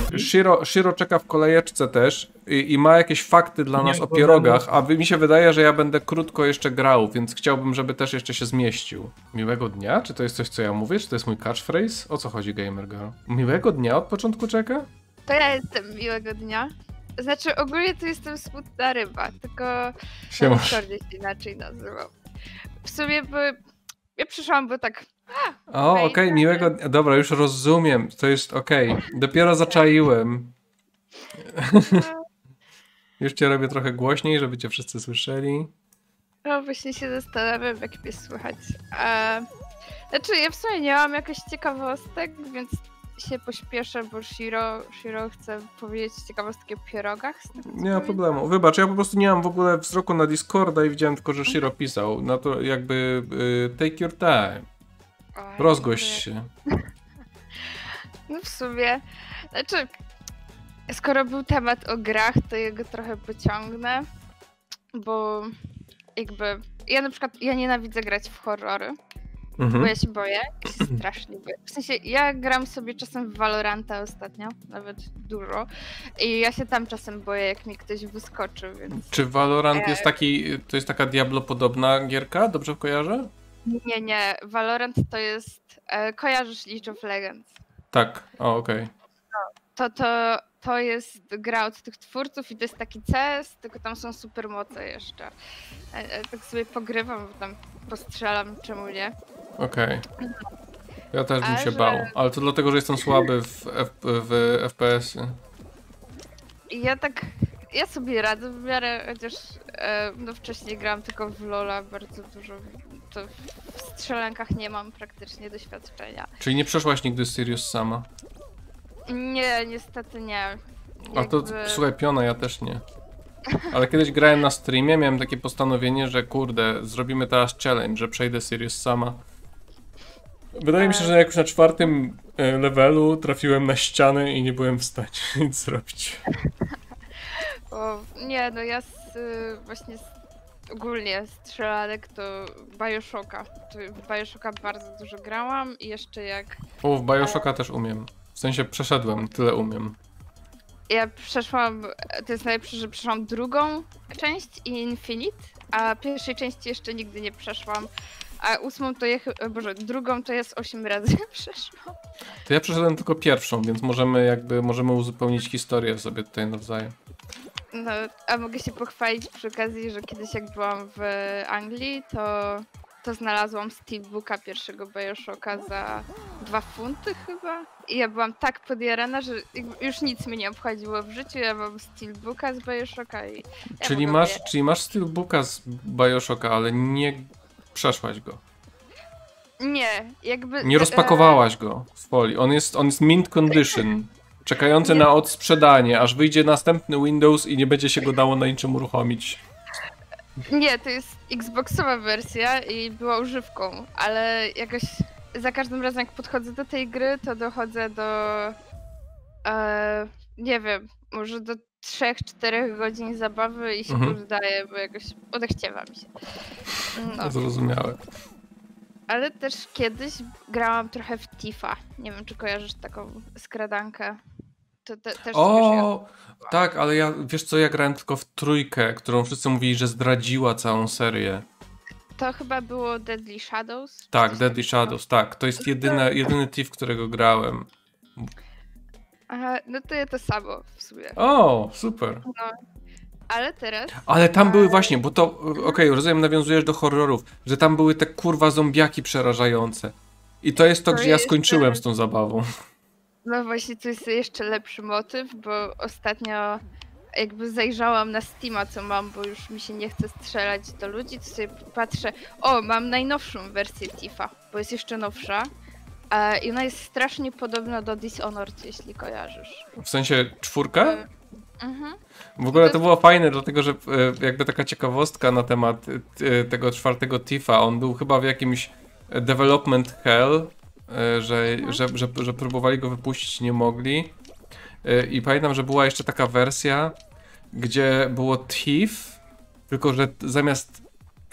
Shiro czeka w kolejeczce też i ma jakieś fakty dla nas o pierogach, a mi się wydaje, że ja będę krótko jeszcze grał, więc chciałbym, żeby też jeszcze się zmieścił. Miłego dnia? Czy to jest coś, co ja mówię? Czy to jest mój catchphrase? O co chodzi, Gamer Girl? Miłego dnia od początku czeka? To ja jestem miłego dnia. Znaczy ogólnie to jestem smutna ryba, tylko na Discordzie się inaczej nazywam. W sumie, bo ja przyszłam, bo tak... Okej, miłego dnia. Dobra, już rozumiem, to jest okej. Dopiero zaczaiłem. Już cię robię trochę głośniej, żeby cię wszyscy słyszeli. No właśnie się zastanawiam, jak mnie słychać. Znaczy ja w sumie nie mam jakichś ciekawostek, więc się pośpieszę, bo Shiro chce powiedzieć ciekawostki o pierogach. Nie ma problemu. Wybacz, ja po prostu nie mam w ogóle wzroku na Discorda i widziałem tylko, że Shiro pisał. No to jakby take your time. Rozgość się. No w sumie, znaczy skoro był temat o grach, to ja go trochę pociągnę, bo jakby ja na przykład nienawidzę grać w horrory. Bo ja się boję, strasznie boję. W sensie, ja gram sobie czasem w Valoranta ostatnio, nawet dużo. I ja się tam czasem boję, jak mi ktoś wyskoczy, więc... Czy Valorant jest to jest taka Diablo-podobna gierka? Dobrze kojarzę? Nie. Valorant to jest... kojarzysz League of Legends? Tak, okej. To jest gra od tych twórców i to jest taki CS, tylko tam są supermoce jeszcze. Tak sobie pogrywam, bo tam postrzelam, czemu nie. Okej. Ja też bym się bał, ale to dlatego, że jestem słaby w FPS-y. Ja sobie radzę w miarę, chociaż no wcześniej grałam tylko w LoL'a bardzo dużo, to w strzelankach nie mam praktycznie doświadczenia. Czyli nie przeszłaś nigdy Sirius sama? Nie, niestety nie. A to słuchaj, piona, ja też nie. Ale kiedyś grałem na streamie, miałem takie postanowienie, że kurde, zrobimy teraz challenge, że przejdę Sirius sama. Wydaje mi się, że jak na 4. levelu trafiłem na ścianę i nie byłem w stanie nic zrobić. Nie, no ja właśnie ogólnie strzelanek to Bioshocka. W Bioshocka bardzo dużo grałam i jeszcze jak... W Bioshocka też umiem. W sensie przeszedłem, tyle umiem. Ja przeszłam, to jest najlepsze, że przeszłam drugą część i Infinite, a pierwszej części jeszcze nigdy nie przeszłam. A 8 to drugą to jest 8 razy przeszłam. To ja przeszedłem tylko pierwszą, więc możemy uzupełnić historię sobie tutaj nawzajem. No, a mogę się pochwalić przy okazji, że kiedyś jak byłam w Anglii, to znalazłam steelbooka pierwszego Bioshocka za 2 funty chyba. I ja byłam tak podjarana, że już nic mnie nie obchodziło w życiu. Ja mam steelbooka z Bioshocka i... Czyli masz steelbooka z Bioshocka, ale nie przeszłaś go. Nie, jakby... Nie rozpakowałaś go z folii. On jest mint condition. Czekający na odsprzedanie, aż wyjdzie następny Windows i nie będzie się go dało na niczym uruchomić. Nie, to jest Xboxowa wersja i była używką, ale jakoś za każdym razem jak podchodzę do tej gry, to dochodzę do nie wiem, może do 3-4 godzin zabawy i się poddaję, bo jakoś odechciewa mi się. No. Zrozumiałe. Ale też kiedyś grałam trochę w Tifa. Nie wiem, czy kojarzysz taką skradankę. To też tak, ale wiesz co, ja grałem tylko w 3, którą wszyscy mówili, że zdradziła całą serię. To chyba było Deadly Shadows? Tak, Deadly Shadows, tak. To jest jedyny Thief, którego grałem. Aha, no to ja to samo w sumie. Super. No, ale teraz... Ale tam były właśnie, bo to, rozumiem, nawiązujesz do horrorów, że tam były te kurwa zombiaki przerażające. I to jest to, gdzie ja skończyłem z tą zabawą. No właśnie, to jest jeszcze lepszy motyw, bo ostatnio jakby zajrzałam na Steama, co mam, bo już mi się nie chce strzelać do ludzi, to sobie patrzę, mam najnowszą wersję Tifa, bo jest jeszcze nowsza. I ona jest strasznie podobna do Dishonored, jeśli kojarzysz. W sensie 4? W ogóle to było fajne, dlatego że jakby taka ciekawostka na temat tego 4 Tifa, on był chyba w jakimś development hell, że próbowali go wypuścić, nie mogli. I pamiętam, że była jeszcze taka wersja, gdzie było Thief, tylko że zamiast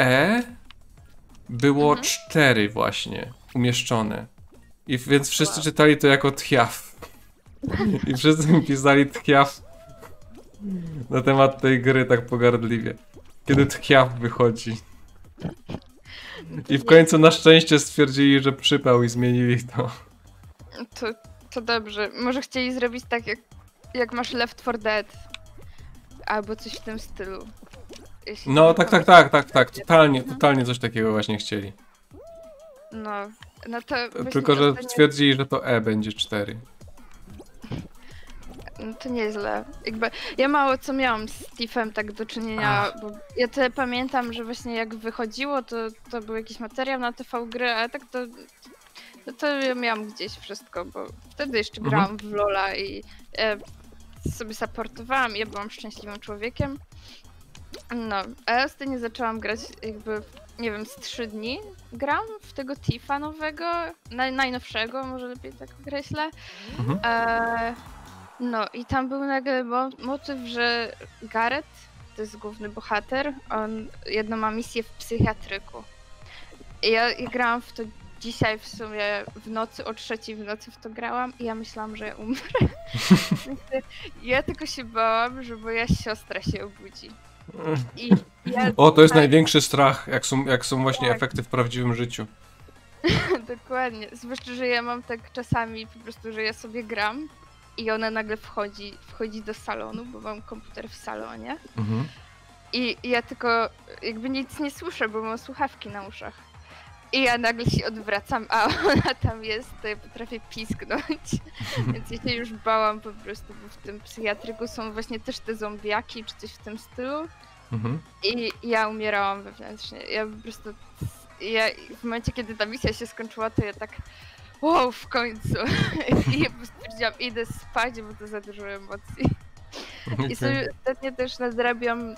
było 4 właśnie umieszczone. Więc wszyscy czytali to jako Thiaf. I wszyscy mi pisali tchiaw na temat tej gry tak pogardliwie. Kiedy tchiaw wychodzi. I w końcu na szczęście stwierdzili, że przypał i zmienili to. To dobrze. Może chcieli zrobić tak, jak masz Left 4 Dead. Albo coś w tym stylu. No tak. Totalnie coś takiego właśnie chcieli. No to Tylko, że stwierdzili, że to będzie 4. No to nieźle. Jakby ja mało co miałam z Tiffem tak do czynienia, bo ja tyle pamiętam, że właśnie jak wychodziło, to był jakiś materiał na TV gry, ale tak to ja miałam gdzieś wszystko, bo wtedy jeszcze grałam w LoL'a i sobie supportowałam, ja byłam szczęśliwym człowiekiem. No, a ja ostatnio zaczęłam grać jakby, nie wiem, z 3 dni gram w tego Tiffa nowego, najnowszego, może lepiej tak określę. No i tam był nagle motyw, że Gareth, to jest główny bohater, on jedną ma misję w psychiatryku. I ja grałam w to dzisiaj w sumie w nocy, o 3:00 w nocy w to grałam i ja myślałam, że ja umrę. Ja tylko się bałam, że moja siostra się obudzi. To jest największy strach, jak są właśnie efekty w prawdziwym życiu. Dokładnie. Zwłaszcza, że ja mam tak czasami po prostu, że ja sobie gram i ona nagle wchodzi do salonu, bo mam komputer w salonie. I ja tylko jakby nic nie słyszę, bo mam słuchawki na uszach. I ja nagle się odwracam, a ona tam jest, to ja potrafię pisknąć. Więc ja się już bałam po prostu, bo w tym psychiatryku są właśnie też te zombiaki, czy coś w tym stylu. I ja umierałam wewnętrznie. Ja po prostu... w momencie, kiedy ta misja się skończyła, to ja tak... Wow, w końcu! I ja stwierdziłam, idę spać, bo to za dużo emocji. I sobie ostatnio też nadrabiam...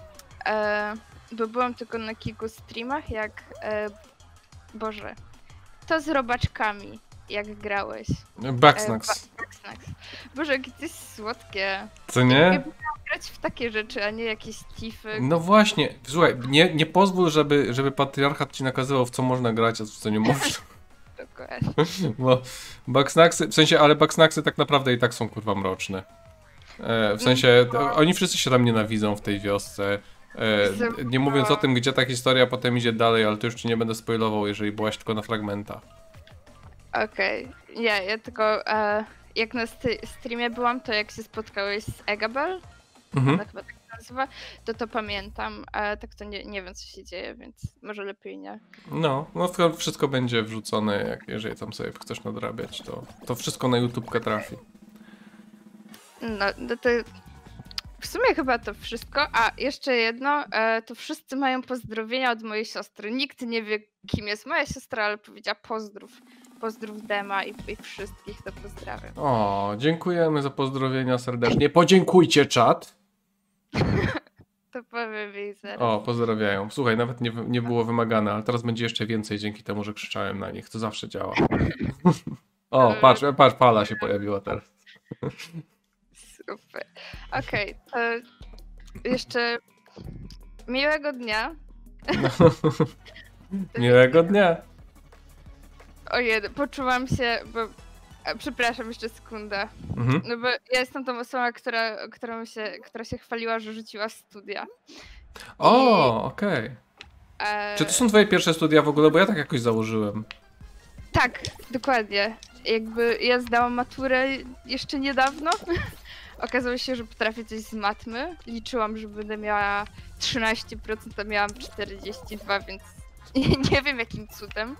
bo byłam tylko na kilku streamach, jak... Boże, to z robaczkami, jak grałeś. Bugsnax. Boże, jakie to jest słodkie. Co nie? Ja bym grać w takie rzeczy, a nie jakieś Tiffy. No właśnie, słuchaj, nie pozwól, żeby patriarchat ci nakazywał, w co można grać, a w co nie można. Dokładnie. Bo Bugsnaxy, w sensie, ale Bugsnaxy tak naprawdę i tak są kurwa mroczne. W sensie, oni wszyscy się tam nienawidzą w tej wiosce. Nie mówiąc o tym, gdzie ta historia potem idzie dalej, ale to już ci nie będę spoilował, jeżeli byłaś tylko na fragmentach. Okej. Nie, ja tylko jak na streamie byłam, to jak się spotkałeś z Egabel, ona chyba tak się nazywa, to pamiętam, ale tak to nie wiem, co się dzieje, więc może lepiej nie. No to wszystko będzie wrzucone, jeżeli tam sobie chcesz nadrabiać, to wszystko na YouTubkę trafi. No to w sumie chyba to wszystko. A jeszcze jedno, to wszyscy mają pozdrowienia od mojej siostry. Nikt nie wie, kim jest moja siostra, ale powiedziała pozdrów. Pozdrów Dema i wszystkich, to pozdrawiam. O, dziękujemy za pozdrowienia serdecznie. Podziękujcie, czat. To powiem jej zaraz. O, pozdrawiają. Słuchaj, nawet nie było wymagane, ale teraz będzie jeszcze więcej dzięki temu, że krzyczałem na nich. To zawsze działa. O, patrz, Pala się pojawiła teraz. Super. Okej, to jeszcze miłego dnia. Miłego dnia. Ojej, poczułam się, bo... Przepraszam, jeszcze sekunda. No bo ja jestem tą osobą, która się chwaliła, że rzuciła studia. Okej. Czy to są twoje pierwsze studia w ogóle? Bo ja tak jakoś założyłem. Tak, dokładnie. Jakby ja zdałam maturę jeszcze niedawno. Okazało się, że potrafię coś z matmy. Liczyłam, że będę miała 13%, a miałam 42%, więc nie wiem jakim cudem.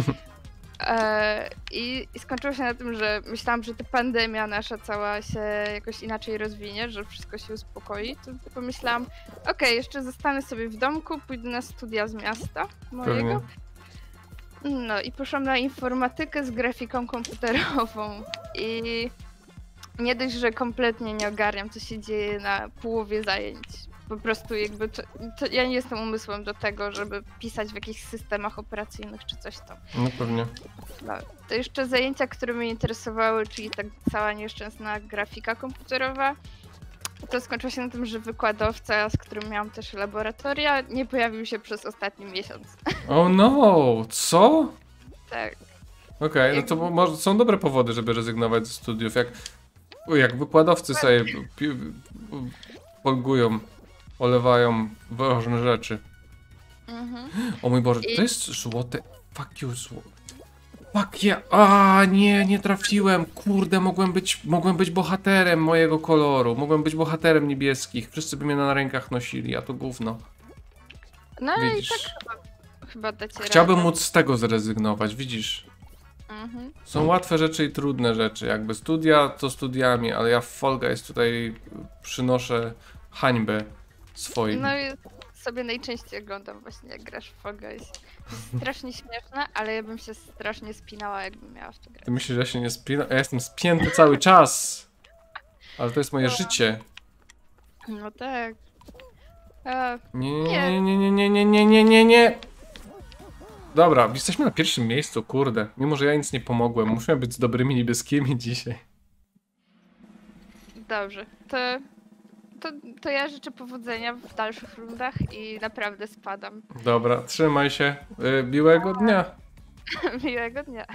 I skończyło się na tym, że myślałam, że ta pandemia nasza cała się jakoś inaczej rozwinie, że wszystko się uspokoi. To pomyślałam, okej, jeszcze zostanę sobie w domku, pójdę na studia z miasta mojego. No i poszłam na informatykę z grafiką komputerową i nie dość, że kompletnie nie ogarniam, co się dzieje na połowie zajęć. Po prostu jakby ja nie jestem umysłem do tego, żeby pisać w jakichś systemach operacyjnych czy coś tam. No pewnie. No, to jeszcze zajęcia, które mnie interesowały, czyli tak cała nieszczęsna grafika komputerowa. To skończyło się na tym, że wykładowca, z którym miałam też laboratoria, nie pojawił się przez ostatni miesiąc. Oh no, co? Tak. Okej, no to może są dobre powody, żeby rezygnować ze studiów. jak wykładowcy sobie folgują, olewają różne rzeczy. O mój Boże, to jest złote. Fuck you, złote. Fuck yeah. A nie, nie trafiłem. Kurde, mogłem być bohaterem mojego koloru. Mogłem być bohaterem niebieskich. Wszyscy by mnie na rękach nosili, a to gówno. No Widzisz? i tak chyba dacie Chciałbym radę. móc z tego zrezygnować, widzisz? Są łatwe rzeczy i trudne rzeczy. Jakby studia to studiami, ale ja w Fall Guys tutaj przynoszę hańbę swoim. No i sobie najczęściej oglądam właśnie jak grasz w Fall Guys. Strasznie śmieszne, ale ja bym się strasznie spinała, jakbym miała w to grać. Ty myślisz, że ja się nie spinam? Ja jestem spięty cały czas. Ale to jest moje życie. No tak. Nie. Dobra, jesteśmy na pierwszym miejscu, kurde. Mimo, że ja nic nie pomogłem. Musimy być z dobrymi niebieskimi dzisiaj. Dobrze. To ja życzę powodzenia w dalszych rundach i naprawdę spadam. Dobra, trzymaj się. Miłego dnia. Miłego dnia.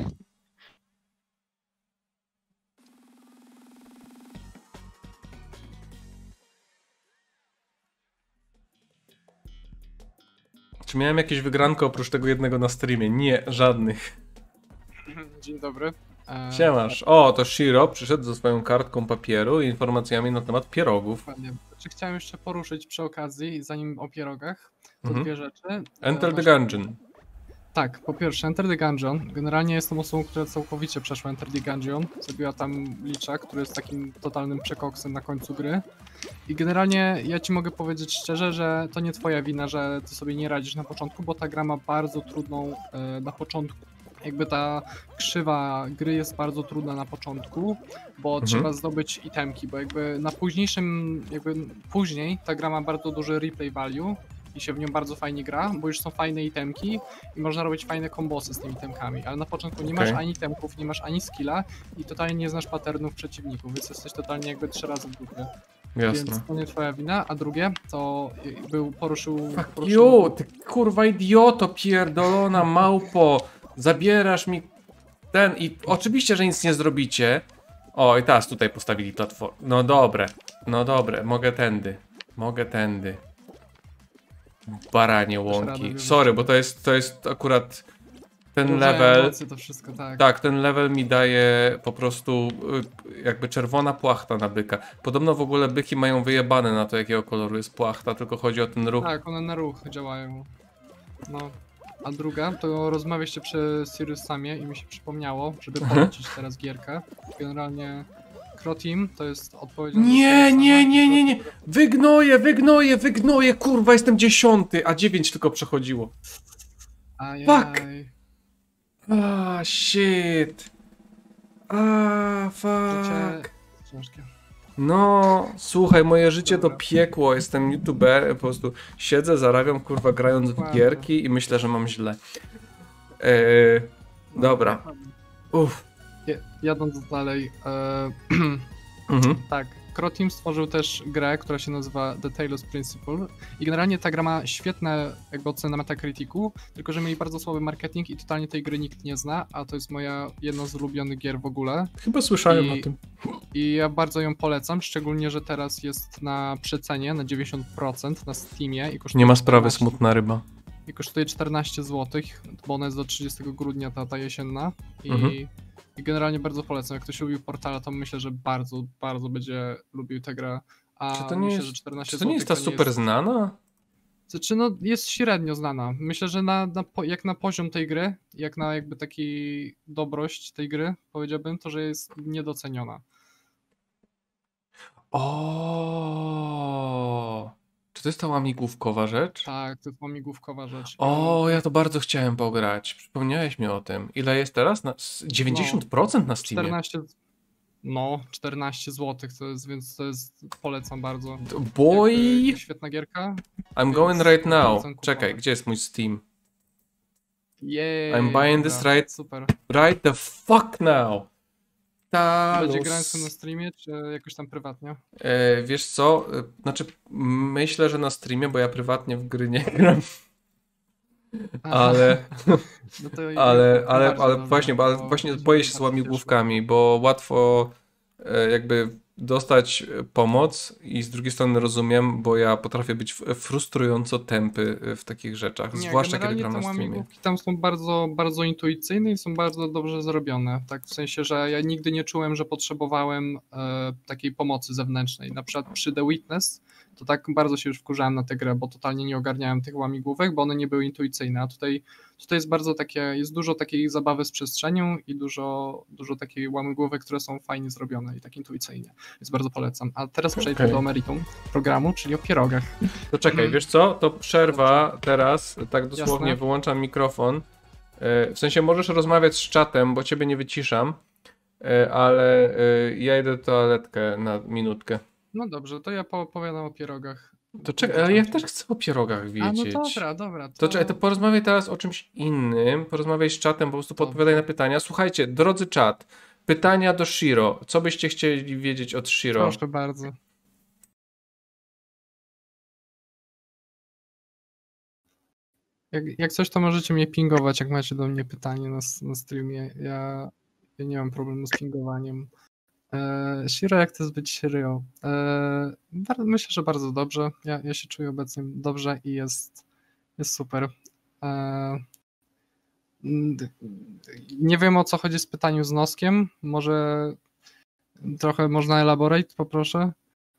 Czy miałem jakieś wygranko oprócz tego jednego na streamie? Nie, żadnych. Dzień dobry. Siemasz. O, to Shiro przyszedł ze swoją kartką papieru i informacjami na temat pierogów. Dokładnie. Czy chciałem jeszcze poruszyć przy okazji, zanim o pierogach, to Mhm. dwie rzeczy. Enter the Właśnie- Gungeon. Tak, po pierwsze Enter the Gungeon. Generalnie jestem osobą, która całkowicie przeszła Enter the Gungeon. Zabiła tam Licza, który jest takim totalnym przekoksem na końcu gry. I generalnie ja ci mogę powiedzieć szczerze, że to nie twoja wina, że ty sobie nie radzisz na początku, bo ta gra ma bardzo trudną na początku. Jakby ta krzywa gry jest bardzo trudna na początku, bo trzeba zdobyć itemki, bo jakby na późniejszym, jakby później ta gra ma bardzo duży replay value i się w nią bardzo fajnie gra, bo już są fajne itemki i można robić fajne kombosy z tymi itemkami, ale na początku nie masz Okej. ani itemków, nie masz ani skilla i totalnie nie znasz patternów przeciwników, więc jesteś totalnie jakby 3 razy w dupie. Jasne. Więc to nie twoja wina, a drugie to poruszył... You, ty kurwa idioto pierdolona małpo. Zabierasz mi ten i oczywiście, że nic nie zrobicie. O, i teraz tutaj postawili platformę. No dobre, mogę tędy. Baranie łąki. radę Sorry, bo to jest akurat ten Rodzaje level. mocy, to wszystko, tak. Tak, ten level mi daje po prostu jakby czerwona płachta na byka. Podobno w ogóle byki mają wyjebane na to, jakiego koloru jest płachta, tylko chodzi o ten ruch. Tak, one na ruch działają. No. A druga, to rozmawialiście przy Sirius Samie i mi się przypomniało, żeby polecić teraz gierkę. Generalnie Croteam to jest odpowiedzialny... Nie. Wygnoję, kurwa, jestem 10, a 9 tylko przechodziło. Fuck. Shit. Fuck. Ciężkie. No, słuchaj, moje życie to piekło, jestem youtuber, po prostu siedzę, zarabiam, kurwa, grając w Dokładnie. gierki i myślę, że mam źle. Dobra. Uff. Jadąc dalej, tak, Croteam stworzył też grę, która się nazywa The Talos Principle i generalnie ta gra ma świetne jakby oceny na Metacriticu, tylko że mieli bardzo słaby marketing i totalnie tej gry nikt nie zna, a to jest moja jedna z ulubionych gier w ogóle Chyba słyszałem I- o tym. i ja bardzo ją polecam, szczególnie, że teraz jest na przecenie na 90% na Steamie i kosztuje Nie ma sprawy, 14 smutna ryba. i kosztuje 14 zł, bo ona jest do 30 grudnia ta jesienna i, Mhm. i generalnie bardzo polecam. Jak ktoś lubił Portala, to myślę, że bardzo, bardzo będzie lubił tę grę. A Czy to nie myślę, jest- że 14 Czy to nie jest ta złotych super znana? Znaczy, no, jest średnio znana. Myślę, że jak na poziom tej gry, jak na jakby taki dobrość tej gry, powiedziałbym, to że jest niedoceniona. O, czy to jest ta łamigłówkowa rzecz? Tak, to jest łamigłówkowa rzecz. O, ja to bardzo chciałem pograć. Przypomniałeś mi o tym. Ile jest teraz? 90% na Steamie. 14 zł to jest, więc to jest, polecam bardzo. Boy, Jakby świetna gierka. I'm going right now. polecam kupować. Czekaj, gdzie jest mój Steam? Jej, I'm buying this dobra, right- Super. Right the fuck now. Będzie grając Talos. na streamie, czy jakoś tam prywatnie? Wiesz co? Znaczy, myślę, że na streamie, bo ja prywatnie w gry nie gram. Ale, No to ale bardziej dobrze, właśnie bo boję się z łamigłówkami, bo łatwo jakby dostać pomoc i z drugiej strony rozumiem, bo ja potrafię być frustrująco tępy w takich rzeczach, zwłaszcza kiedy gram na streamie. Łamigłówki tam są bardzo, bardzo intuicyjne i są bardzo dobrze zrobione, tak w sensie, że ja nigdy nie czułem, że potrzebowałem takiej pomocy zewnętrznej. Na przykład przy The Witness to tak bardzo się już wkurzałem na tę grę, bo totalnie nie ogarniałem tych łamigłówek, bo one nie były intuicyjne, a tutaj jest bardzo takie, jest dużo takiej zabawy z przestrzenią i dużo takiej łamigłówek, które są fajnie zrobione i tak intuicyjnie, więc bardzo polecam. A teraz przejdźmy do meritum programu, czyli o pierogach. To czekaj, wiesz co, to przerwa teraz, tak dosłownie. Jasne. Wyłączam mikrofon, w sensie możesz rozmawiać z czatem, bo ciebie nie wyciszam, ale ja idę do toaletkę na minutkę. No dobrze, to ja opowiadam o pierogach. To czekaj, ale ja też chcę o pierogach wiedzieć. A no dobra. To czekaj, to porozmawiaj teraz o czymś innym, porozmawiaj z czatem, po prostu podpowiadaj na pytania. Słuchajcie, drodzy czat, pytania do Shiro. Co byście chcieli wiedzieć od Shiro? Proszę bardzo. Jak coś, to możecie mnie pingować, jak macie do mnie pytanie na streamie. Ja nie mam problemu z pingowaniem. Shiro, jak to jest być Shiro? Myślę, że bardzo dobrze. Ja się czuję obecnie dobrze i jest super. Nie wiem, o co chodzi z pytaniem z noskiem. Może trochę można elaborate, poproszę.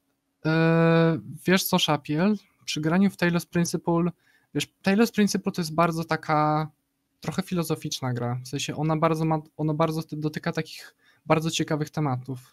Wiesz co, Shapiel? Przy graniu w Talos Principle, wiesz, Talos Principle to jest bardzo taka trochę filozoficzna gra. W sensie ona bardzo dotyka takich bardzo ciekawych tematów.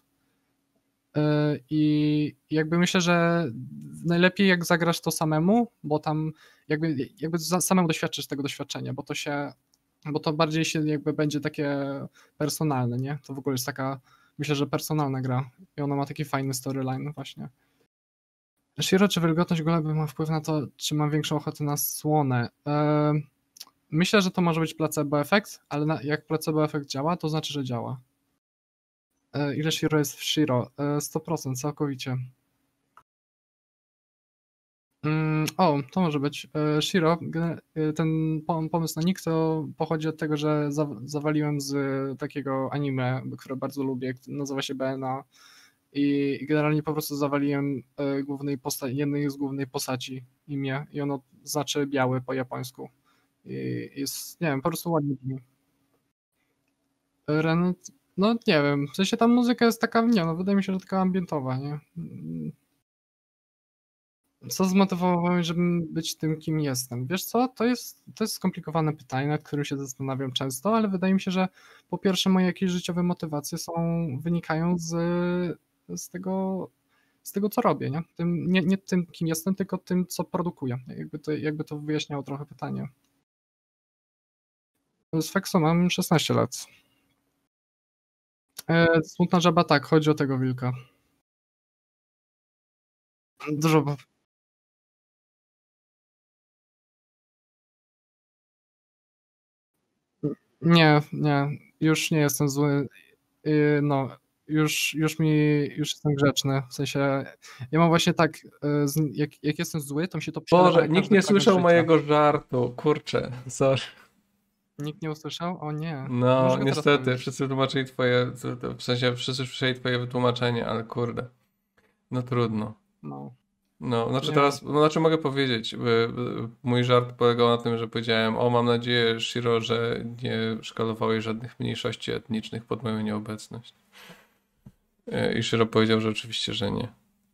I jakby myślę, że najlepiej jak zagrasz to samemu, bo tam jakby samemu doświadczysz tego doświadczenia, bo to bardziej się jakby będzie takie personalne, nie? To w ogóle jest taka, myślę, że personalna gra i ona ma taki fajny storyline właśnie. Shiro, czy wilgotność gleby ma wpływ na to, czy mam większą ochotę na słone? Myślę, że to może być placebo efekt, ale jak placebo efekt działa, to znaczy, że działa. Ile Shiro jest w Shiro? 100%, całkowicie. To może być. Shiro, ten pomysł na nick to pochodzi od tego, że zawaliłem z takiego anime, które bardzo lubię, nazywa się BNA i generalnie po prostu zawaliłem jednej z głównej postaci imię i ono znaczy biały po japońsku. I jest, nie wiem, po prostu ładnie brzmi. No nie wiem, w sensie ta muzyka jest taka, wydaje mi się, że taka ambientowa, nie? Co zmotywowało mnie, żeby być tym, kim jestem? Wiesz co, to jest skomplikowane pytanie, nad którym się zastanawiam często, ale wydaje mi się, że po pierwsze moje jakieś życiowe motywacje wynikają z tego, co robię, nie? Nie tym, kim jestem, tylko tym, co produkuję. Jakby to wyjaśniało trochę pytanie. Z Feksu mam 16 lat. Smutna żaba, tak, chodzi o tego wilka. Dużo. Nie, już nie jestem zły. Już jestem grzeczny. W sensie, ja mam właśnie tak, jak jestem zły, to mi się to przelewa. Boże, nikt nie słyszał mojego żartu, kurczę, sorry. Nikt nie usłyszał? O nie. No, niestety, wszyscy wytłumaczyli w sensie wszyscy słyszeli twoje wytłumaczenie, ale kurde, no trudno. No, znaczy teraz, mogę powiedzieć, mój żart polegał na tym, że powiedziałem, mam nadzieję, Shiro, że nie szkalowałeś żadnych mniejszości etnicznych pod moją nieobecność. I Shiro powiedział, że oczywiście, że nie,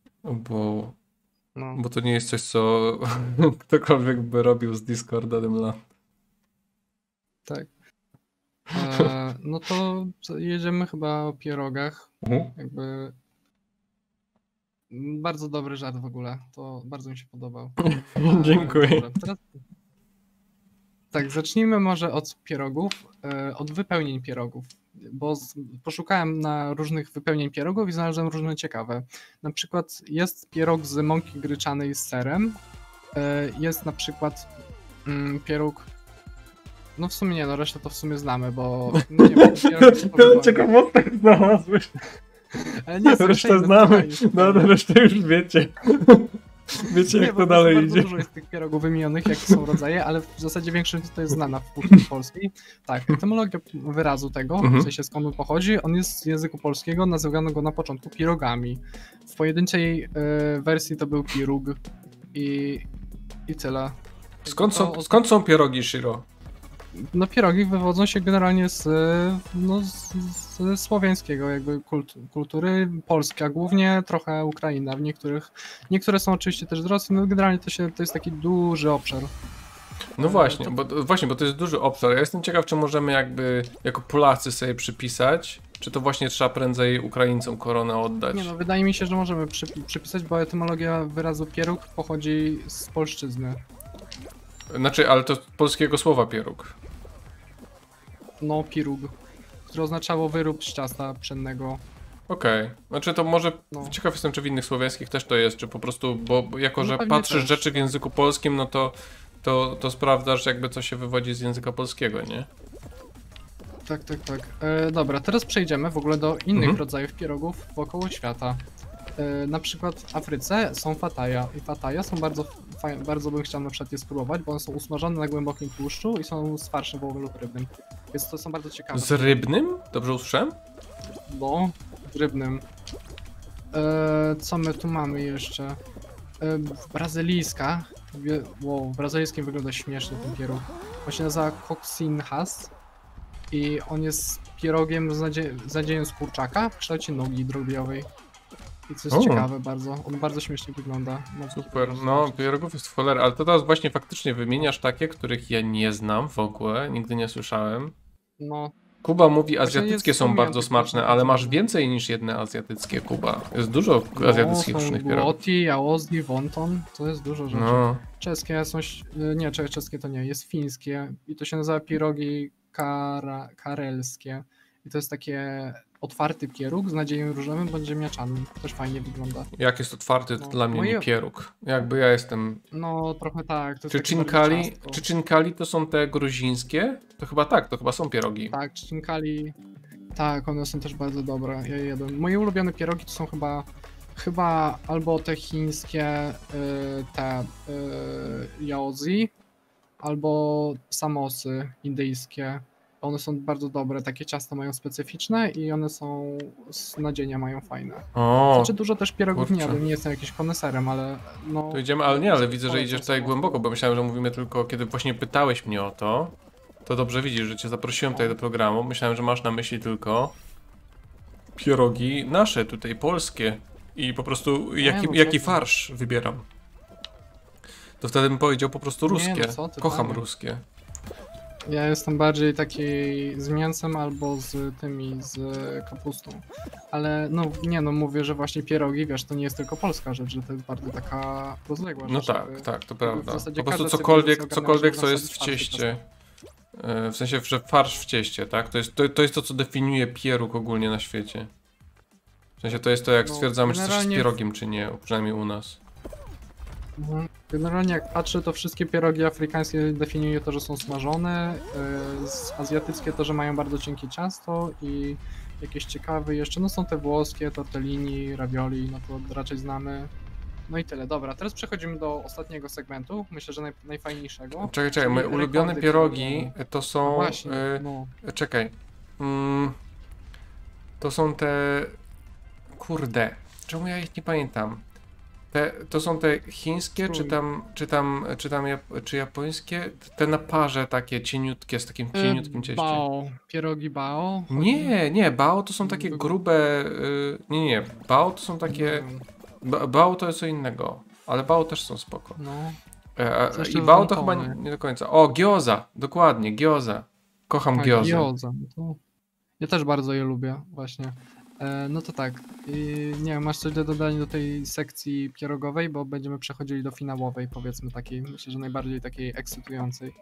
bo to nie jest coś, co ktokolwiek by robił z Discorda Demland. Tak. No to jedziemy chyba o pierogach. Jakby bardzo dobry żart w ogóle. To bardzo mi się podobał. Dziękuję. Tak, zacznijmy może od pierogów, od wypełnień pierogów, bo poszukałem na różnych wypełnień pierogów i znalazłem różne ciekawe. Na przykład jest pierog z mąki gryczanej z serem, jest na przykład pieróg. No w sumie nie, resztę to w sumie znamy, bo... No nie wiem, ciekawostek znalazłeś. Ale nie, resztę znamy, resztę już wiecie. Wiecie, Nie, jak po to prostu dalej bardzo idzie. dużo jest tych pierogów wymienionych, jakie są rodzaje, ale w zasadzie większość to jest znana w kuchni polskiej. Tak, etymologia wyrazu tego, w sensie skąd on pochodzi, on jest z języku polskiego, nazywano go na początku pirogami. W pojedynczej wersji to był pirug i tyle. Skąd są pierogi, Shiro? No pierogi wywodzą się generalnie ze słowiańskiego jakby kultury, Polska głównie, trochę Ukraina w niektóre są oczywiście też z Rosji, no generalnie to jest taki duży obszar. No właśnie, bo to jest duży obszar. Ja jestem ciekaw, czy możemy jakby jako Polacy sobie przypisać, czy to właśnie trzeba prędzej Ukraińcom koronę oddać. Nie no, wydaje mi się, że możemy przypisać, bo etymologia wyrazu pieróg pochodzi z polszczyzny. Znaczy, ale to z polskiego słowa pieróg. No, pirug, które oznaczało wyrób z ciasta pszennego. Okej. Znaczy to może, No. ciekaw jestem, czy w innych słowiańskich też to jest, czy po prostu, bo jako, No że pewnie patrzysz też. rzeczy w języku polskim, no to sprawdzasz jakby co się wywodzi z języka polskiego, nie? Tak. Dobra, teraz przejdziemy w ogóle do innych Mhm. rodzajów pierogów wokoło świata. Na przykład w Afryce są fataja i fataja są bardzo fajne, bardzo bym chciał na przykład je spróbować, bo one są usmażone na głębokim tłuszczu i są z farszem wołowym lub rybnym, więc to są bardzo ciekawe. Z rybnym? Dobrze usłyszałem? No, z rybnym. Co my tu mamy jeszcze? Brazylijska. Wow, w brazylijskim wygląda śmiesznie ten pieróg. On się nazywa Coxinhas i on jest pierogiem z nadzieją z kurczaka w kształcie nogi drobiowej. I co jest O. ciekawe bardzo, on bardzo śmiesznie wygląda. Super, no pierogów jest w cholerę, ale to teraz właśnie faktycznie wymieniasz takie, których ja nie znam w ogóle, nigdy nie słyszałem. No, Kuba mówi, Właśnie azjatyckie jest są umiejętność bardzo smaczne, właśnie ale masz bardzo. więcej niż jedne azjatyckie, Kuba. Jest dużo azjatyckich są różnych pierogów. Guoti, Jaozi, Wonton, to jest dużo rzeczy. No, Czeskie są, nie, czeskie to nie, jest fińskie i to się nazywa pierogi karelskie. I to jest takie otwarty pieróg z nadzieją różowym bądź ziemniaczanym. Też fajnie wygląda. jak jest otwarty, to No, dla mnie nie pieróg. Jakby ja jestem... No trochę tak. To jest Czy takie bardziej chinkali, ciastko. czy chinkali to są te gruzińskie? To chyba tak, to chyba są pierogi. Tak, chinkali. Tak, one są też bardzo dobre. Ja je jadłem. Moje ulubione pierogi to są chyba albo te chińskie, jaozi, albo samosy indyjskie. One są bardzo dobre, takie ciasta mają specyficzne i one są z nadzienia mają fajne. O, Znaczy dużo też pierogów nie kurczę. jadłem, nie jestem jakimś koneserem, ale no... to idziemy, ale nie, ale widzę, że polecam idziesz tutaj samosy. głęboko, bo myślałem, że mówimy tylko, kiedy właśnie pytałeś mnie o to, to dobrze widzisz, że cię zaprosiłem tutaj do programu. Myślałem, że masz na myśli tylko pierogi nasze, tutaj polskie i po prostu jaki co ty. farsz wybieram. To wtedy bym powiedział po prostu Nie, ruskie. no co ty, Kocham panie. ruskie. Ja jestem bardziej taki z mięsem albo z kapustą. Ale no nie no, mówię, że właśnie pierogi, wiesz, to nie jest tylko polska rzecz, że to jest bardzo taka rozległa No rzecz. tak, jakby. tak, to w prawda. zasadzie Po prostu każda cokolwiek, cywilizacja cokolwiek ogarnia, co że jest w farsz cieście. W sensie, że farsz w cieście, tak? To jest to, co definiuje pieróg ogólnie na świecie. W sensie to jest to, jak No, stwierdzamy, czy coś jest generalnie- pierogiem, czy nie, przynajmniej u nas. Generalnie jak patrzę, to wszystkie pierogi afrykańskie definiuje to, że są smażone, azjatyckie to, że mają bardzo cienkie ciasto i jakieś ciekawe jeszcze, no są te włoskie, tortellini, ravioli, no to raczej znamy. No i tyle, dobra, teraz przechodzimy do ostatniego segmentu, myślę, że najfajniejszego. Czekaj, moje czyli ulubione rekordy pierogi pierogowe. to No są... właśnie, no. Czekaj. To są te... Kurde, czemu ja ich nie pamiętam? To są te chińskie, czy japońskie? Te na parze takie cieniutkie, z takim cieniutkim cieściem. Bao, pierogi bao? Nie, bao to są takie grube... Nie, bao to są takie... Bao to jest co innego, ale bao też są spoko. No. I bao to chyba nie do końca. O, gyoza, dokładnie, gyoza. Kocham Tak, gyozę. gyoza. No to ja też bardzo je lubię, właśnie. No to tak, nie wiem, masz coś do dodania do tej sekcji pierogowej, bo będziemy przechodzili do finałowej, powiedzmy takiej, myślę, że najbardziej takiej ekscytującej.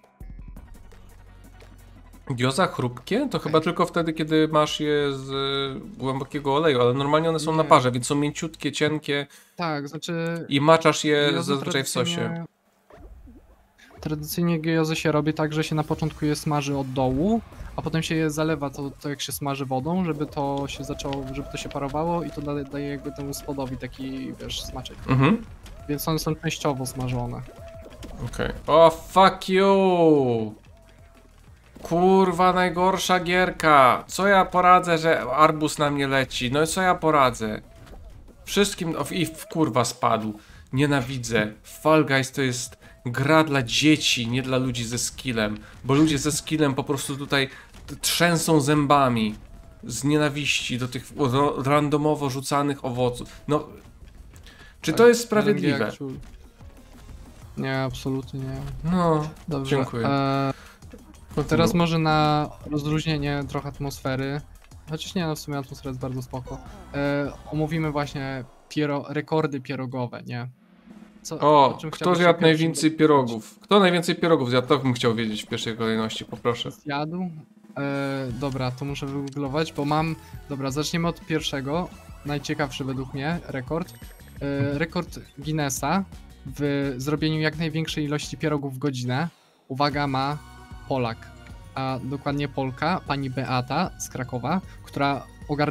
Gyoza chrupkie? To chyba tylko wtedy, kiedy masz je z głębokiego oleju, ale normalnie one są na Nie. parze, więc są mięciutkie, cienkie Tak, znaczy... i maczasz je gyozy zazwyczaj w sosie. tradycyjnie- Tradycyjnie gyozy się robi tak, że się na początku je smaży od dołu, a potem się je zalewa to jak się smaży wodą, żeby to się zaczęło, żeby to się parowało i to daje jakby temu spodowi taki, wiesz, smaczek. Więc one są częściowo smażone. Okej. O, fuck you! Kurwa, najgorsza gierka! Co ja poradzę, że arbuz na mnie leci? No i co ja poradzę? Wszystkim... kurwa spadł. Nienawidzę. Fall Guys to jest gra dla dzieci, nie dla ludzi ze skillem. Bo ludzie ze skillem po prostu tutaj trzęsą zębami. Z nienawiści do tych randomowo rzucanych owoców. No... Czy to jest sprawiedliwe? Nie, absolutnie nie. No, dobrze. Dziękuję. Teraz może na rozluźnienie trochę atmosfery, chociaż nie, no w sumie atmosfera jest bardzo spoko. Omówimy właśnie rekordy pierogowe, nie? Kto zjadł najwięcej pierogów? Kto najwięcej pierogów zjadł? To bym chciał wiedzieć w pierwszej kolejności, poproszę. Zjadł? Dobra, to muszę wygooglować, bo mam... Dobra, zaczniemy od pierwszego, najciekawszy według mnie rekord. Rekord Guinnessa w zrobieniu jak największej ilości pierogów w godzinę, uwaga, ma Polak, a dokładnie Polka, pani Beata z Krakowa, która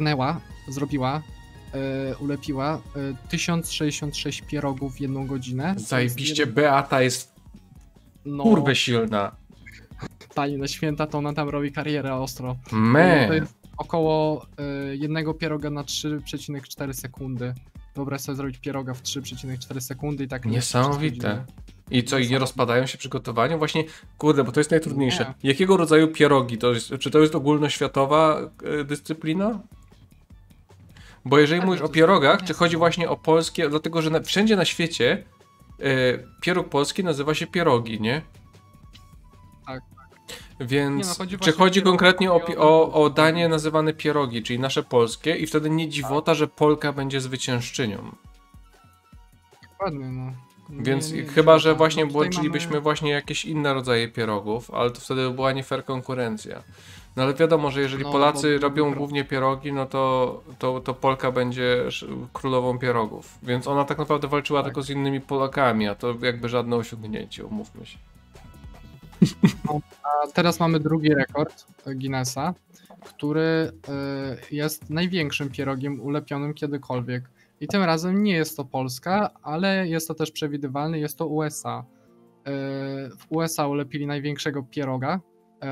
ulepiła 1066 pierogów w jedną godzinę. Zajebiście, Beata jest kurwę silna. Pani na święta to ona tam robi karierę ostro. To jest około jednego pieroga na 3,4 sekundy. Wyobraź sobie zrobić pieroga w 3,4 sekundy i tak... Niesamowite. I co, i nie rozpadają się przygotowaniu? Właśnie, kurde, bo to jest najtrudniejsze. Nie. Jakiego rodzaju pierogi? Czy to jest ogólnoświatowa dyscyplina? Bo jeżeli mówisz o pierogach, czy chodzi właśnie o polskie, dlatego że wszędzie na świecie pieróg polski nazywa się pierogi, nie? Tak. Więc czy chodzi konkretnie o danie nazywane pierogi, czyli nasze polskie, i wtedy nie dziwota, że Polka będzie zwyciężczynią. Dokładnie, no. Więc chyba, że właśnie włączylibyśmy właśnie jakieś inne rodzaje pierogów, ale to wtedy by była nie fair konkurencja. No ale wiadomo, że jeżeli Polacy robią głównie pierogi, no to Polka będzie królową pierogów. Więc ona tak naprawdę walczyła tylko z innymi Polakami, a to jakby żadne osiągnięcie, umówmy się. No, a teraz mamy drugi rekord Guinnessa, który jest największym pierogiem ulepionym kiedykolwiek. I tym razem nie jest to Polska, ale jest to też przewidywalne, jest to USA. W USA ulepili największego pieroga.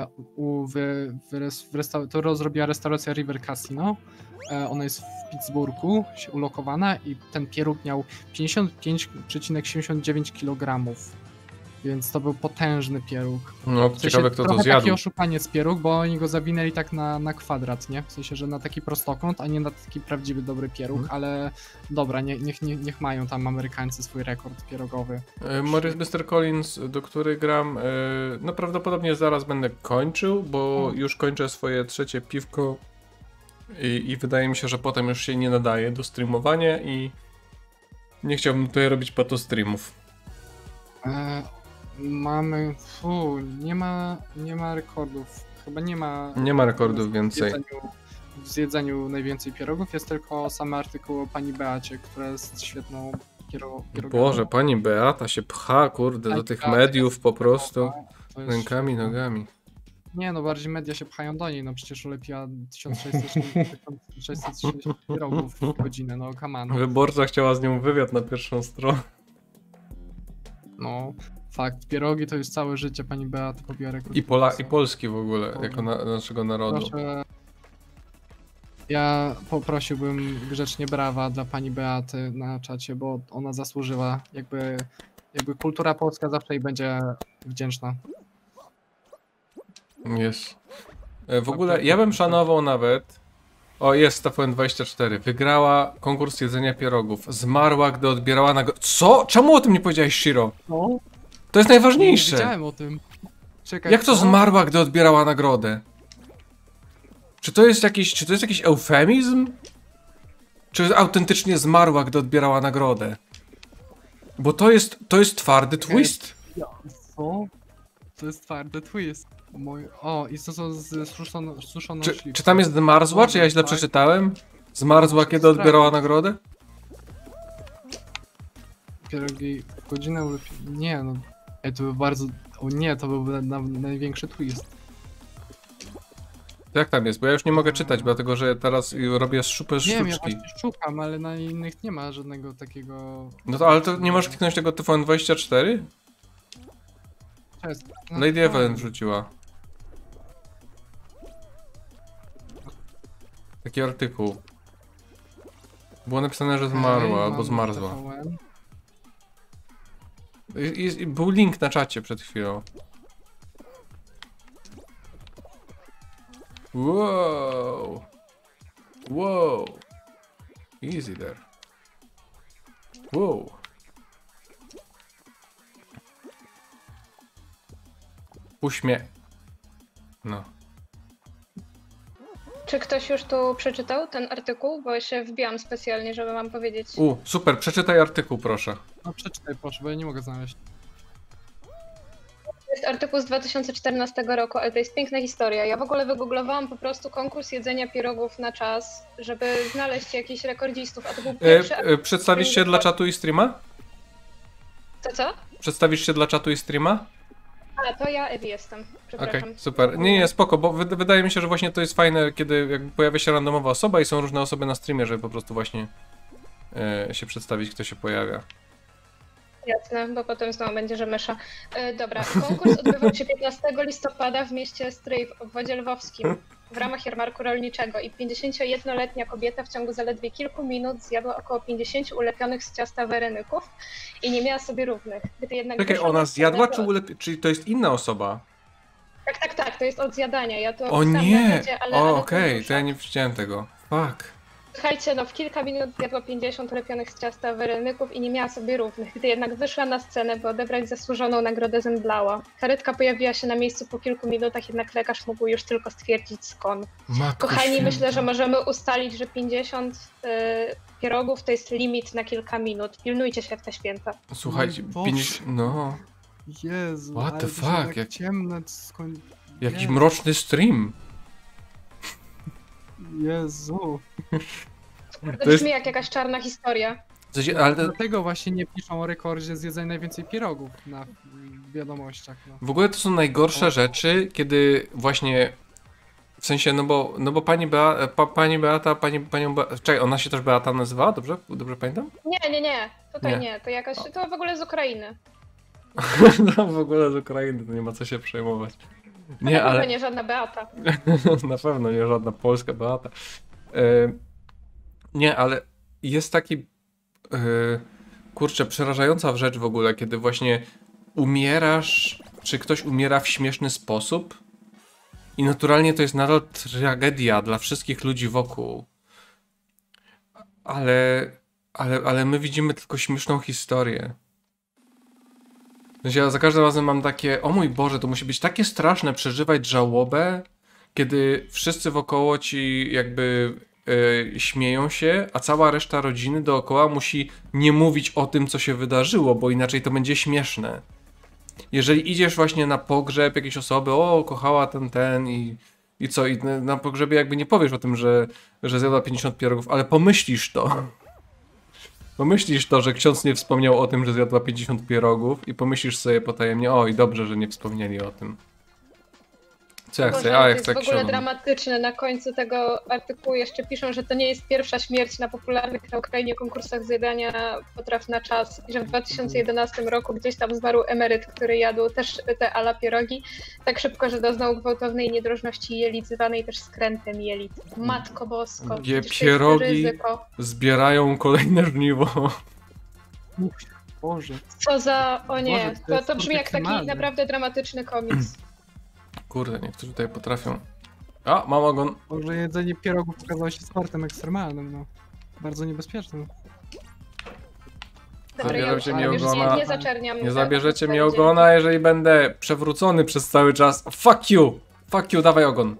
To rozrobiła restauracja River Casino. Ona jest w Pittsburghu ulokowana i ten pieróg miał 55,79 kg. Więc to był potężny pieróg. No, w sensie, ciekawe kto to zjadł. Taki oszukanie z pieróg, bo oni go zawinęli tak na kwadrat, nie? W sensie, że na taki prostokąt, a nie na taki prawdziwy dobry pieróg, ale dobra, niech mają tam Amerykańcy swój rekord pierogowy. Maurice Mr. Collins, do której gram, no prawdopodobnie zaraz będę kończył, bo już kończę swoje trzecie piwko i wydaje mi się, że potem już się nie nadaje do streamowania i nie chciałbym tutaj robić patostreamów. Mamy... nie ma rekordów. Chyba nie ma... Nie ma rekordów więcej. W zjedzeniu najwięcej pierogów, jest tylko same artykuł o pani Beacie, która jest świetną pierogową. Boże, pani Beata się pcha, kurde, do tych mediów po prostu rękami, nogami. Nie, no bardziej media się pchają do niej, no przecież ulepiła 1606 pierogów w godzinę, no come on. Wyborcza chciała z nią wywiad na pierwszą stronę. No, fakt, pierogi to już całe życie pani Beaty pobiera. I Polski w ogóle, jako naszego narodu. Proszę, ja poprosiłbym grzecznie brawa dla pani Beaty na czacie, bo ona zasłużyła, jakby kultura polska zawsze jej będzie wdzięczna. Jest. W ogóle ja bym szanował nawet... O, jest TVN24. Wygrała konkurs jedzenia pierogów. Zmarła, gdy odbierała nagrodę. Co? Czemu o tym nie powiedziałeś, Shiro? No. To jest najważniejsze. Nie wiedziałem o tym. Czekaj, jak to zmarła, gdy odbierała nagrodę? Czy to jest jakiś eufemizm? Czy autentycznie zmarła, gdy odbierała nagrodę? Bo to jest twardy twist. Co? To jest twardy twist. I to są z suszoną śliwką. Czy tam jest zmarzła, czy ja źle przeczytałem? Zmarzła, kiedy odbierała nagrodę? Pierogi godzinę ulepione. Nie, no Ej, to był bardzo... O nie, to był największy twist. Jak tam jest? Bo ja już nie mogę czytać, dlatego że teraz robię super Nie wiem, ja sztuczki. właśnie szukam, ale na innych nie ma żadnego takiego... No to, ale to nie możesz kliknąć tego TVN24? Cześć. Lady Evelyn wrzuciła. Taki artykuł. Było napisane, że zmarła albo zmarzła. I był link na czacie przed chwilą. Wow. Wow. Easy there. Wow. Uśmiech. No. Czy ktoś już tu przeczytał ten artykuł? Bo ja się wbijam specjalnie, żeby wam powiedzieć. Super, przeczytaj artykuł, proszę. No przeczytaj proszę, bo ja nie mogę znaleźć. To jest artykuł z 2014 roku, ale to jest piękna historia. Ja w ogóle wygooglowałam po prostu konkurs jedzenia pierogów na czas, żeby znaleźć jakichś rekordzistów, a to był pierwszy... Przedstawisz się dla czatu i streama? Co? Przedstawisz się dla czatu i streama? A, to ja Ewi jestem, przepraszam. Okej, super. Nie, spoko, bo wydaje mi się, że właśnie to jest fajne, kiedy jakby pojawia się randomowa osoba i są różne osoby na streamie, żeby po prostu właśnie się przedstawić, kto się pojawia. Jasne, bo potem znowu będzie, że mysza. Dobra, konkurs odbywał się 15 listopada w mieście Stryj w obwodzie lwowskim w ramach jarmarku rolniczego i 51-letnia kobieta w ciągu zaledwie kilku minut zjadła około 50 ulepionych z ciasta werenyków i nie miała sobie równych. Gdy jednak Czekaj, wyszła ona na zjadła, scenę, czyli to jest inna osoba? Tak, to jest od zjadania. Ja to O opisałam na nie! necie, ale O, to okej, dużo. to ja nie widziałem tego. Fuck. Słuchajcie, no w kilka minut zjadła 50 ulepionych z ciasta werenyków i nie miała sobie równych. Gdy jednak wyszła na scenę, by odebrać zasłużoną nagrodę, zemdlała. Karetka pojawiła się na miejscu po kilku minutach, jednak lekarz mógł już tylko stwierdzić skąd. Matko Kochani, święta. myślę, że możemy ustalić, że 50 pierogów to jest limit na kilka minut. Pilnujcie się w te święta. Słuchajcie, Boże. 50... No, Jezu, What ale the to się fuck, tak jak- ciemne, skąd... jakiś Jezu. mroczny stream. Jezu. To To jest- brzmi jak jakaś czarna historia. Ale Dlatego właśnie nie piszą o rekordzie zjedzenia najwięcej pierogów na wiadomościach. No. w ogóle to są najgorsze rzeczy, kiedy właśnie... W sensie, no bo pani Beata, panią Beata... Czekaj, ona się też Beata nazywała? Dobrze pamiętam? Nie. Tutaj Nie. nie. To jakaś. To w ogóle z Ukrainy. No w ogóle z Ukrainy, to nie ma co się przejmować. Nie, Na pewno ale... nie żadna Beata. Na pewno nie żadna polska Beata. Nie, ale jest taki kurczę, przerażająca rzecz w ogóle, kiedy właśnie umierasz, czy ktoś umiera w śmieszny sposób i naturalnie to jest nadal tragedia dla wszystkich ludzi wokół. Ale my widzimy tylko śmieszną historię. W sensie ja za każdym razem mam takie, o mój Boże, to musi być takie straszne przeżywać żałobę, kiedy wszyscy wokoło ci jakby śmieją się, a cała reszta rodziny dookoła musi nie mówić o tym, co się wydarzyło, bo inaczej to będzie śmieszne. Jeżeli idziesz właśnie na pogrzeb jakiejś osoby, o, kochała ten i co, i na pogrzebie jakby nie powiesz o tym, że zjadła 50 pierogów, ale pomyślisz to. Pomyślisz to, że ksiądz nie wspomniał o tym, że zjadła 50 pierogów i pomyślisz sobie potajemnie, oj, dobrze, że nie wspomnieli o tym. Co ja Boże, chcę? to Ja jest chcę w ogóle ksiądz. dramatyczne. Na końcu tego artykułu jeszcze piszą, że to nie jest pierwsza śmierć na popularnych na Ukrainie konkursach zjadania potraw na czas i że w 2011 roku gdzieś tam zmarł emeryt, który jadł też te ala pierogi tak szybko, że doznał gwałtownej niedrożności jelit, zwanej też skrętem jelit. Matko bosko, przecież to jest pierogi ryzyko. Zbierają kolejne żniwo. Boże. Co za... O nie, Boże, to jest to brzmi jak taki ekstremalne. naprawdę dramatyczny komiks. Kurde, niektórzy tutaj potrafią. A, mam ogon. Może jedzenie pierogów okazało się sportem ekstremalnym, no. Bardzo niebezpiecznym. Dobra, Zabierzecie mi już ogona. nie zaczerniam. Nie zabierzecie mi będzie. ogona, jeżeli będę przewrócony przez cały czas. Fuck you! Fuck you, dawaj ogon.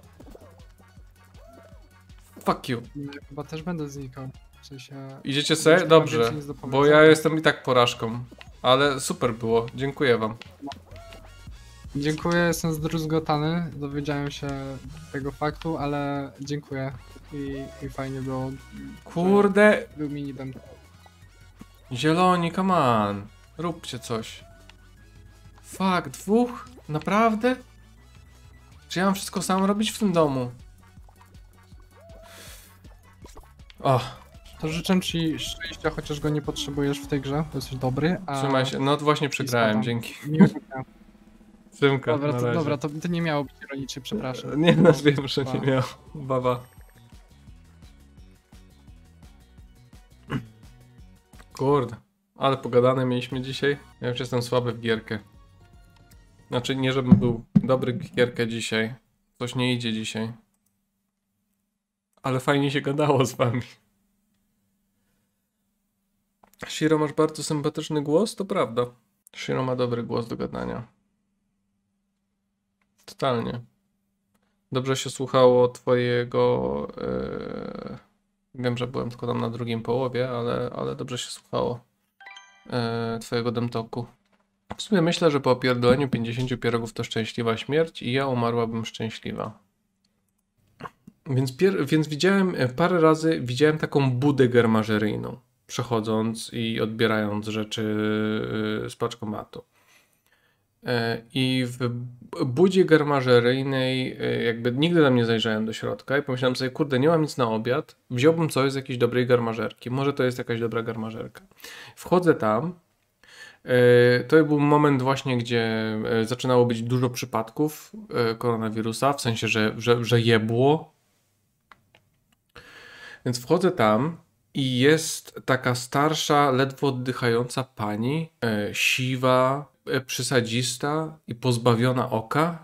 Fuck you. Chyba też będę znikał. W sensie... Idziecie se? Dobrze, bo ja jestem i tak porażką. Ale super było, dziękuję wam. Dziękuję, jestem zdruzgotany. Dowiedziałem się tego faktu, ale dziękuję. I fajnie było. Kurde, Był mini dam. zieloni, come on. Róbcie coś. Fuck, 2? Naprawdę? Czy ja mam wszystko sam robić w tym domu? O, To życzę ci szczęścia, chociaż go nie potrzebujesz w tej grze, bo jesteś dobry, a... trzymaj się. No właśnie przegrałem, spadam. dzięki. Miłego dnia. Szymka, Dobra, na to, razie. dobra, to nie miało być ironicznie, przepraszam. Nie, no wiem, że Pa. nie miał. Baba. Kurde, ale pogadane mieliśmy dzisiaj. Ja już jestem słaby w gierkę. Znaczy, nie żebym był dobry w gierkę dzisiaj. Coś nie idzie dzisiaj. Ale fajnie się gadało z wami. Shiro, masz bardzo sympatyczny głos, to prawda. Shiro ma dobry głos do gadania. Totalnie. Dobrze się słuchało twojego... Wiem, że byłem tylko tam na drugim połowie, ale dobrze się słuchało twojego demtoku. W sumie myślę, że po opierdoleniu 50 pierogów to szczęśliwa śmierć i ja umarłabym szczęśliwa. Więc widziałem, parę razy widziałem taką budę germażeryjną, przechodząc i odbierając rzeczy z paczkomatu. I w budzie germażeryjnej jakby nigdy tam nie zajrzałem do środka i pomyślałem sobie, kurde, nie mam nic na obiad, wziąłbym coś z jakiejś dobrej germażerki, może to jest jakaś dobra germażerka. Wchodzę tam, to był moment właśnie, gdzie zaczynało być dużo przypadków koronawirusa, w sensie, że jebło. Więc wchodzę tam i jest taka starsza, ledwo oddychająca pani, siwa, przysadzista i pozbawiona oka.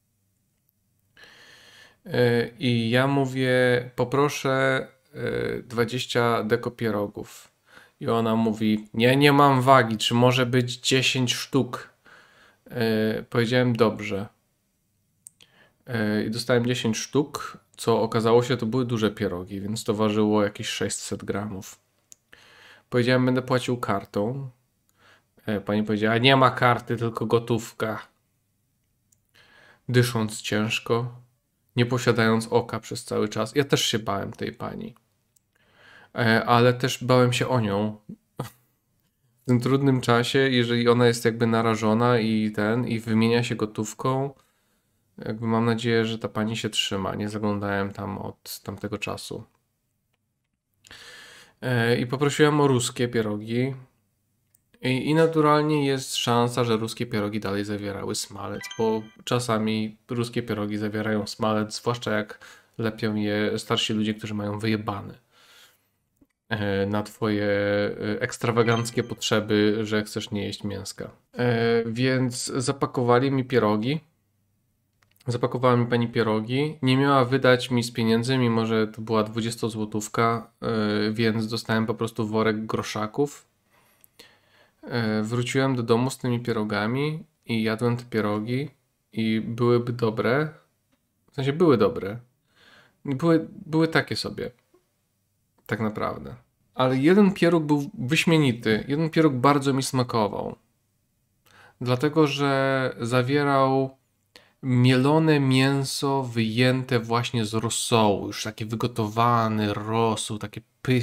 I ja mówię, poproszę 20 deko pierogów. I ona mówi, nie mam wagi, czy może być 10 sztuk? Powiedziałem, dobrze. I dostałem 10 sztuk, co okazało się, to były duże pierogi, więc to ważyło jakieś 600 gramów. Powiedziałem, będę płacił kartą. Pani powiedziała, nie ma karty, tylko gotówka. Dysząc ciężko, nie posiadając oka przez cały czas. Ja też się bałem tej pani. Ale też bałem się o nią. W tym trudnym czasie, jeżeli ona jest jakby narażona i wymienia się gotówką, jakby mam nadzieję, że ta pani się trzyma. Nie zaglądałem tam od tamtego czasu. I poprosiłem o ruskie pierogi. I naturalnie jest szansa, że ruskie pierogi dalej zawierały smalec, bo czasami ruskie pierogi zawierają smalec, zwłaszcza jak lepią je starsi ludzie, którzy mają wyjebane na twoje ekstrawaganckie potrzeby, że chcesz nie jeść mięska. Więc zapakowali mi pierogi. Zapakowała mi pani pierogi. Nie miała wydać mi z pieniędzy, mimo że to była 20-złotówka, więc dostałem po prostu worek groszaków. Wróciłem do domu z tymi pierogami i jadłem te pierogi i byłyby dobre. W sensie były dobre. Były takie sobie. Tak naprawdę. Ale jeden pieróg był wyśmienity. Jeden pieróg bardzo mi smakował. Dlatego, że zawierał mielone mięso wyjęte właśnie z rosołu. Już takie wygotowany rosół, takie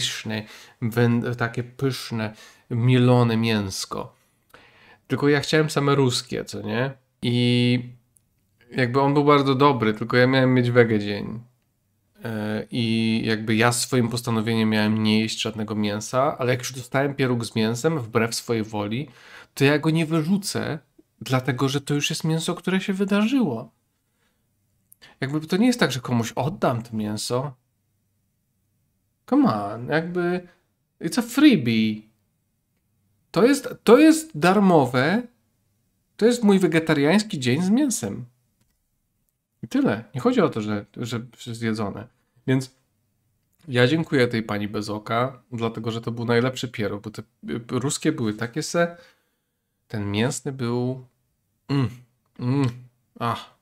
pyszne, mielone mięsko. Tylko ja chciałem same ruskie, co nie? I jakby on był bardzo dobry, tylko ja miałem mieć wege dzień. I jakby ja swoim postanowieniem miałem nie jeść żadnego mięsa, ale jak już dostałem pieróg z mięsem, wbrew swojej woli, to ja go nie wyrzucę, dlatego że to już jest mięso, które się wydarzyło. Jakby to nie jest tak, że komuś oddam to mięso. Come on, jakby it's a freebie. To jest darmowe. To jest mój wegetariański dzień z mięsem. I tyle. Nie chodzi o to, że zjedzone. Więc ja dziękuję tej pani bez oka, dlatego że to był najlepszy pieróg, bo te ruskie były takie se. Ten mięsny był...